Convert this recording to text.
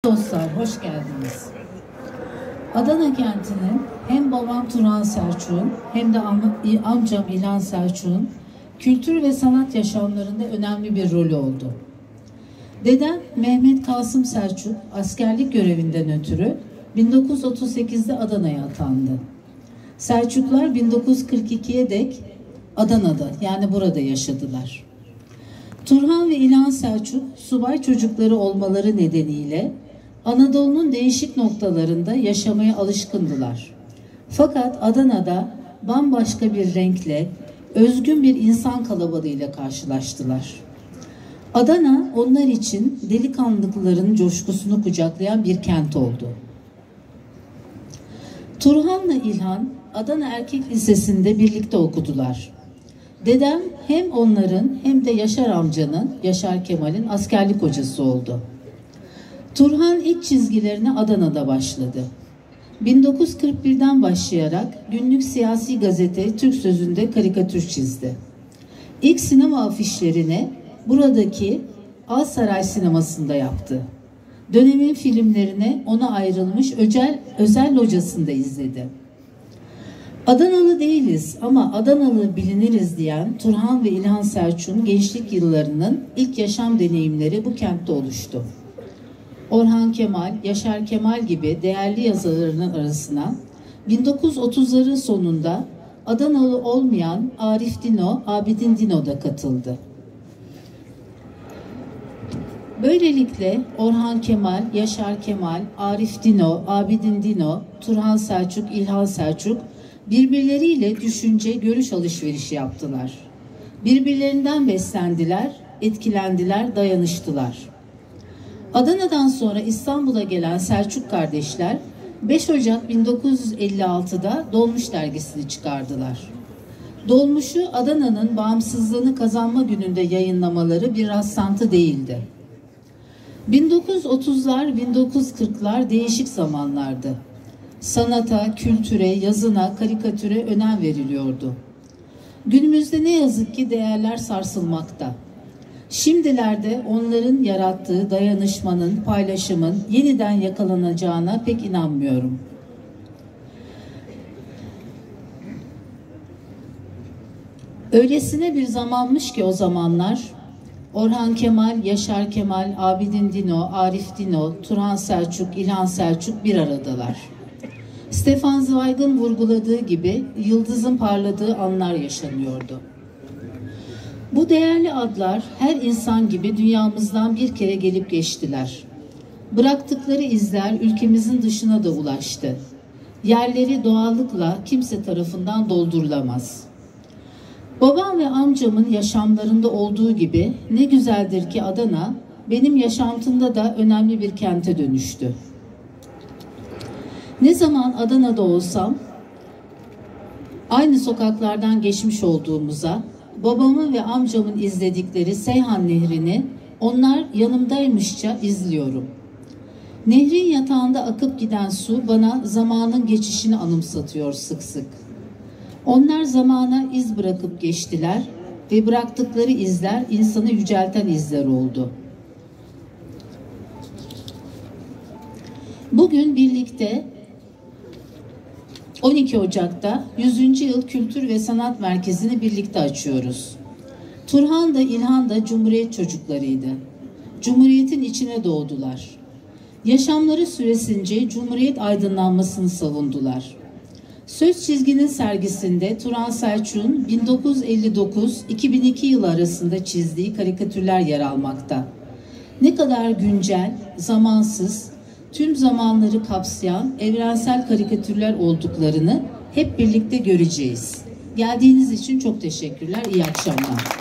Dostlar, hoş geldiniz. Adana kentinin hem babam Turhan Selçuk'un hem de amcam İlhan Selçuk'un kültür ve sanat yaşamlarında önemli bir rolü oldu. Dedem Mehmet Kasım Selçuk askerlik görevinden ötürü 1938'de Adana'ya atandı. Selçuklar 1942'ye dek Adana'da, yani burada yaşadılar. Turhan ve İlhan Selçuk subay çocukları olmaları nedeniyle Anadolu'nun değişik noktalarında yaşamaya alışkındılar. Fakat Adana'da bambaşka bir renkle, özgün bir insan kalabalığıyla karşılaştılar. Adana onlar için delikanlılıkların coşkusunu kucaklayan bir kent oldu. Turhan'la İlhan Adana Erkek Lisesi'nde birlikte okudular. Dedem hem onların hem de Yaşar amcanın, Yaşar Kemal'in askerlik hocası oldu. Turhan ilk çizgilerine Adana'da başladı. 1941'den başlayarak günlük siyasi gazete Türk Sözü'nde karikatür çizdi. İlk sinema afişlerini buradaki Alsaray sinemasında yaptı. Dönemin filmlerini ona ayrılmış özel locasında izledi. Adanalı değiliz ama Adanalı biliniriz diyen Turhan ve İlhan Selçuk'un gençlik yıllarının ilk yaşam deneyimleri bu kentte oluştu. Orhan Kemal, Yaşar Kemal gibi değerli yazarlarının arasına 1930'ların sonunda Adanalı olmayan Arif Dino, Abidin Dino da katıldı. Böylelikle Orhan Kemal, Yaşar Kemal, Arif Dino, Abidin Dino, Turhan Selçuk, İlhan Selçuk birbirleriyle düşünce, görüş alışverişi yaptılar. Birbirlerinden beslendiler, etkilendiler, dayanıştılar. Adana'dan sonra İstanbul'a gelen Selçuk kardeşler 5 Ocak 1956'da Dolmuş dergisini çıkardılar. Dolmuş'u Adana'nın bağımsızlığını kazanma gününde yayınlamaları bir rastlantı değildi. 1930'lar, 1940'lar değişik zamanlardı. Sanata, kültüre, yazına, karikatüre önem veriliyordu. Günümüzde ne yazık ki değerler sarsılmakta. Şimdilerde onların yarattığı dayanışmanın, paylaşımın yeniden yakalanacağına pek inanmıyorum. Öylesine bir zamanmış ki o zamanlar Orhan Kemal, Yaşar Kemal, Abidin Dino, Arif Dino, Turhan Selçuk, İlhan Selçuk bir aradalar. Stefan Zweig'ın vurguladığı gibi yıldızın parladığı anlar yaşanıyordu. Bu değerli adlar her insan gibi dünyamızdan bir kere gelip geçtiler. Bıraktıkları izler ülkemizin dışına da ulaştı. Yerleri doğallıkla kimse tarafından doldurulamaz. Babam ve amcamın yaşamlarında olduğu gibi ne güzeldir ki Adana benim yaşantımda da önemli bir kente dönüştü. Ne zaman Adana'da olsam aynı sokaklardan geçmiş olduğumuza, babamın ve amcamın izledikleri Seyhan Nehri'ni onlar yanımdaymışça izliyorum. Nehrin yatağında akıp giden su bana zamanın geçişini anımsatıyor sık sık. Onlar zamana iz bırakıp geçtiler ve bıraktıkları izler insanı yücelten izler oldu. Bugün birlikte 12 Ocak'ta 100. Yıl Kültür ve Sanat Merkezi'ni birlikte açıyoruz. Turhan da İlhan da Cumhuriyet çocuklarıydı. Cumhuriyetin içine doğdular. Yaşamları süresince Cumhuriyet aydınlanmasını savundular. Söz Çizgi'nin sergisinde Turhan Selçuk'un 1959-2002 yılı arasında çizdiği karikatürler yer almakta. Ne kadar güncel, zamansız, tüm zamanları kapsayan evrensel karikatürler olduklarını hep birlikte göreceğiz. Geldiğiniz için çok teşekkürler. İyi akşamlar.